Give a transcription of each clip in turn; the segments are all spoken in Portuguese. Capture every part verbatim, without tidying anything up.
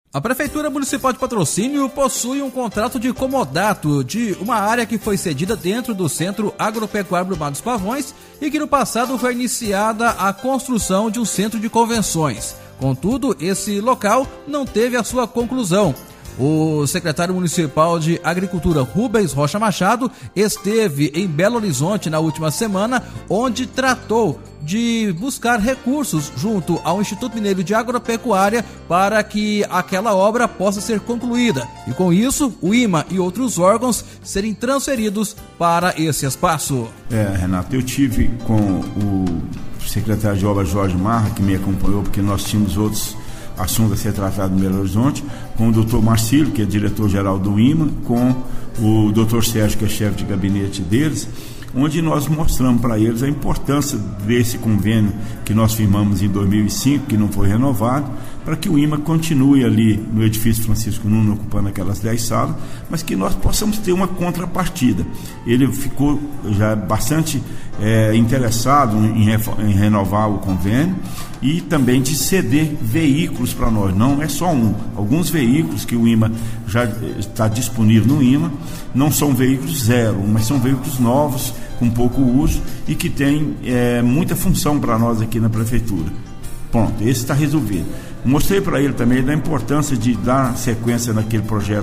A Prefeitura Municipal de Patrocínio possui um contrato de comodato de uma área que foi cedida dentro do Centro Agropecuário Brumado dos Pavões e que no passado foi iniciada a construção de um centro de convenções. Contudo, esse local não teve a sua conclusão. O secretário municipal de Agricultura, Rubens Rocha Machado, esteve em Belo Horizonte na última semana, onde tratou de buscar recursos junto ao Instituto Mineiro de Agropecuária para que aquela obra possa ser concluída. E com isso, o I M A e outros órgãos serem transferidos para esse espaço. É, Renato, eu tive com o secretário de obras Jorge Marra, que me acompanhou, porque nós tínhamos outros assunto a ser tratado em Belo Horizonte, com o doutor Marcílio, que é diretor-geral do I M A, com o doutor Sérgio, que é chefe de gabinete deles, onde nós mostramos para eles a importância desse convênio que nós firmamos em dois mil e cinco, que não foi renovado, para que o I M A continue ali no edifício Francisco Nunes, ocupando aquelas dez salas, mas que nós possamos ter uma contrapartida. Ele ficou já bastante é, interessado em, em renovar o convênio e também de ceder veículos para nós. Não é só um, alguns veículos que o I M A já está disponível no I M A, não são veículos zero, mas são veículos novos, com pouco uso e que tem é, muita função para nós aqui na Prefeitura. Pronto, esse está resolvido. Mostrei para ele também da importância de dar sequência naquele projeto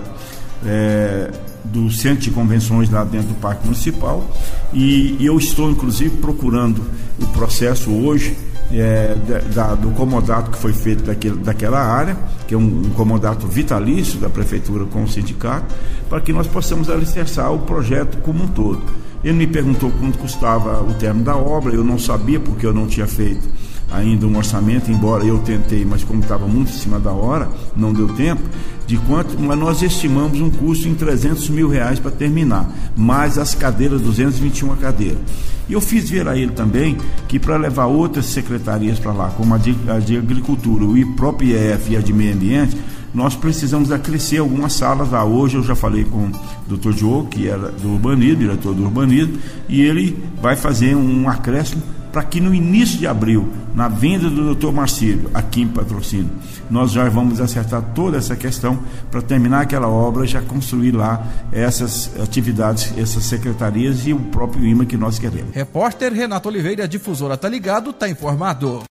é, do Centro de Convenções lá dentro do Parque Municipal e, e eu estou inclusive procurando o processo hoje é, da, do comodato que foi feito daquele, daquela área, que é um, um comodato vitalício da Prefeitura com o sindicato, para que nós possamos alicerçar o projeto como um todo. Ele me perguntou quanto custava o término da obra, eu não sabia porque eu não tinha feito ainda um orçamento, embora eu tentei, mas como estava muito em cima da hora, não deu tempo, de quanto, mas nós estimamos um custo em trezentos mil reais para terminar, mais as cadeiras, duzentas e vinte e uma cadeiras. E eu fiz ver a ele também que para levar outras secretarias para lá, como a de, a de Agricultura, o próprio I E F e a de Meio Ambiente, nós precisamos acrescer algumas salas lá. Hoje eu já falei com o doutor Diogo, que era do urbanismo, diretor do urbanismo, e ele vai fazer um acréscimo para que no início de abril, na venda do doutor Marcílio, aqui em Patrocínio, nós já vamos acertar toda essa questão para terminar aquela obra e já construir lá essas atividades, essas secretarias e o próprio I M A que nós queremos. Repórter Renato Oliveira, difusora Tá Ligado, tá informado.